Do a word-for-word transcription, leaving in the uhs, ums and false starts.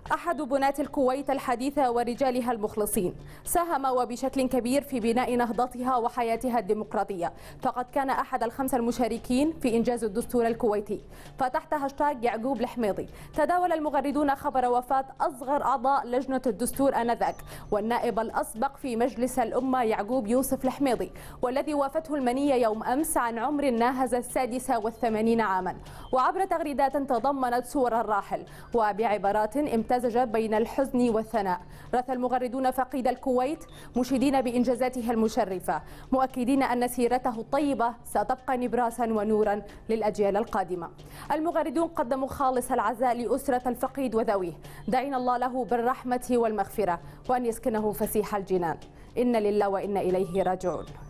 أحد بناة الكويت الحديثة ورجالها المخلصين، ساهم وبشكل كبير في بناء نهضتها وحياتها الديمقراطية، فقد كان أحد الخمسة المشاركين في إنجاز الدستور الكويتي. فتحت هاشتاج يعقوب الحميضي تداول المغردون خبر وفاة أصغر أعضاء لجنة الدستور آنذاك، والنائب الأسبق في مجلس الأمة يعقوب يوسف الحميضي، والذي وافته المنية يوم أمس عن عمر ناهز السادسة والثمانين عاما. وعبر تغريدات تضمنت صور الراحل وبعبارات امتزجت بين الحزن والثناء، رثى المغردون فقيد الكويت مشيدين بإنجازاته المشرفة، مؤكدين أن سيرته الطيبة ستبقى نبراسا ونورا للأجيال القادمة. المغردون قدموا خالص العزاء لأسرة الفقيد وذويه، داعين الله له بالرحمة والمغفرة وأن يسكنه فسيح الجنان. إن لله وإنا إليه راجعون.